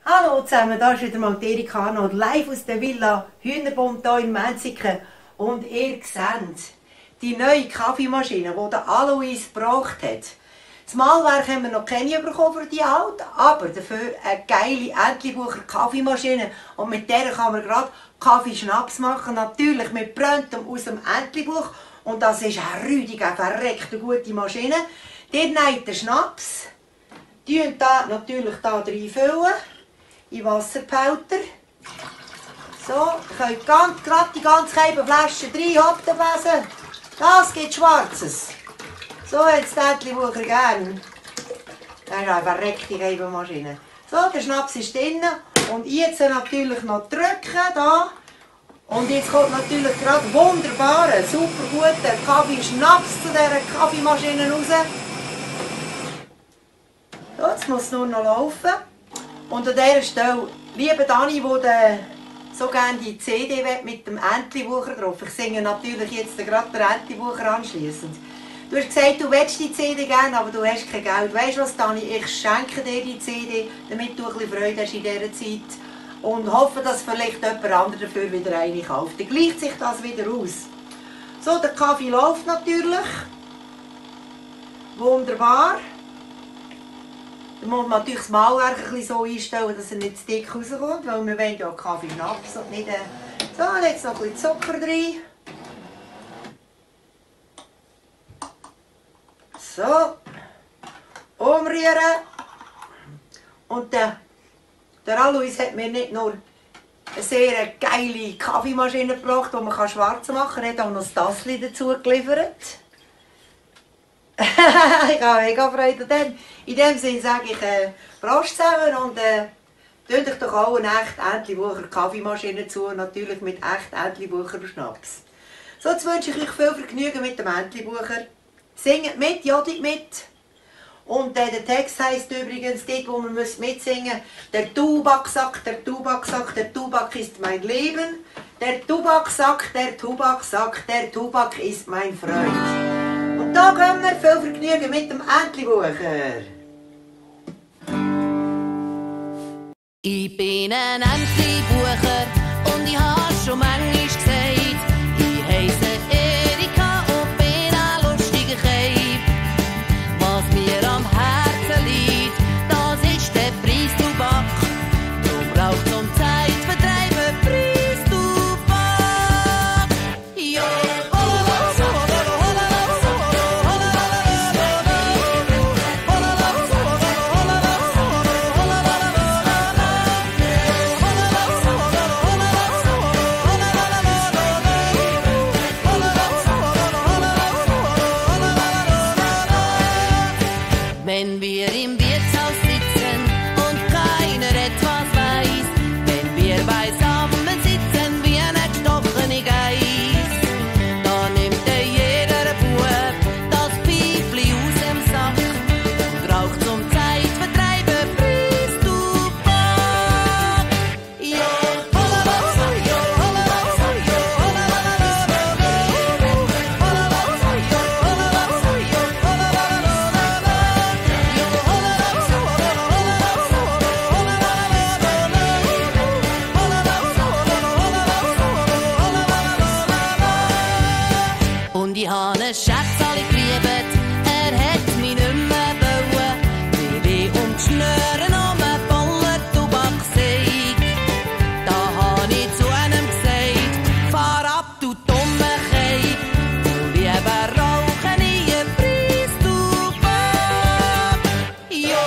Hallo zusammen, da ist wieder mal Erika Arnold, live aus der Villa Hühnerbund hier in Menziken. Und ihr seht die neue Kaffeemaschine, die der Alois gebracht hat. Das Malwerk haben wir noch keine bekommen für die alte, aber dafür eine geile Entlebucher Kaffeemaschine. Und mit der kann man gerade Kaffeeschnaps machen, natürlich mit Brönntem aus dem Entlebuch. Und das ist eine räudige, verreckte gute Maschine. Dort nehmt den Schnaps, füllt da natürlich da reinfüllen. In Wasserpelter. So, ihr könnt gerade die ganze Flasche reinhopfen. Das gibt Schwarzes. So hat es Entlebucher gern. Das ist eine verreckte Reibemaschine. So, der Schnaps ist drin. Und jetzt natürlich noch drücken. Da. Und jetzt kommt natürlich gerade wunderbarer, super guter Kaffee-Schnaps zu dieser Kaffeemaschine raus. So, jetzt muss es nur noch laufen. Und an dieser Stelle, lieber Dani, der so gerne die CD mit dem Entlebucher drauf. Ich singe natürlich jetzt gerade den Entlebucher anschliessend. Du hast gesagt, du willst die CD gerne, aber du hast kein Geld. Weißt du was, Dani? Ich schenke dir die CD, damit du ein bisschen Freude hast in dieser Zeit. Und hoffe, dass vielleicht jemand anderes dafür wieder eine kauft. Dann gleicht sich das wieder aus. So, der Kaffee läuft natürlich. Wunderbar. Da muss man natürlich das Malwerk ein bisschen so einstellen, dass er nicht zu dick rauskommt, weil wir wollen ja Kaffee-Schnaps und nicht... So, jetzt noch ein bisschen Zucker rein. So. Umrühren. Und der Alois hat mir nicht nur eine sehr geile Kaffeemaschine gebracht, die man schwarz machen kann, er hat auch noch das Tassli dazu geliefert. Ich habe mega Freude an dem. In dem Sinne sage ich Prost zusammen und tut euch doch auch eine echt Entlebucher Kaffeemaschine zu, natürlich mit echt Entlebucher Schnaps. So, jetzt wünsche ich euch viel Vergnügen mit dem Entlebucher. Singt mit, jodet mit. Und der Text heisst übrigens, dort wo man mitsingen muss, der Tubaksack, der Tubaksack, der Tubak ist mein Leben. Der Tubaksack, der Tubaksack, der Tubak ist mein Freund. Und da kommen wir viel Vergnügen mit dem Entlebucher. Ich bin ein Entlebucher und ich habe schon manchmal gesagt, ich heisse Erika und bin ein lustiger Keib. Was mir am Herzen liegt, das ist der Preistubak. Drum braucht zum Zeitvertreib Preistubak. Ja. Wenn wir im Wirtshaus sitzen und keiner etwas weiß, wenn wir beisammen sitzen wie ein gestochene Geiss, da nimmt jeder Bub das Pfeifli aus dem Sack und raucht zum Zeitvertreib Preistubak. Ja. Und ich habe einen Schatz alle geliebt, er hat mich nicht mehr wollen, weil ich um die Schnüre um einen voller Tubak sei. Da habe ich zu einem gesagt, fahr ab, du dumme Keib, du lieber rauchen in ihr Preistubak. Ja.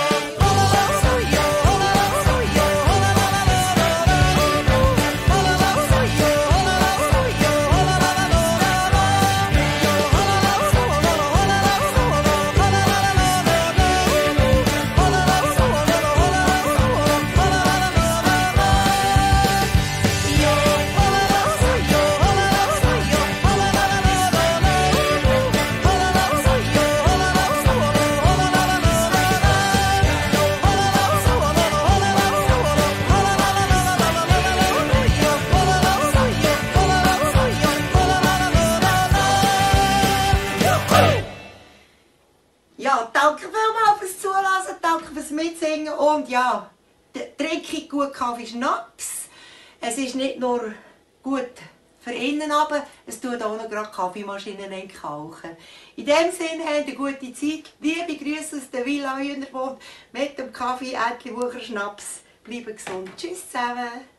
Ja, danke vielmals fürs Zuhören, danke fürs Mitsingen und ja, trinke gut Kaffee Schnaps. Es ist nicht nur gut für innen, aber es tut auch noch gerade Kaffeemaschinen entkalken. In dem Sinne habt eine gute Zeit. Liebe Grüße aus der Villa Hühnerbund mit dem Kaffee Ätli Wucher Schnaps. Bleiben gesund. Tschüss zusammen.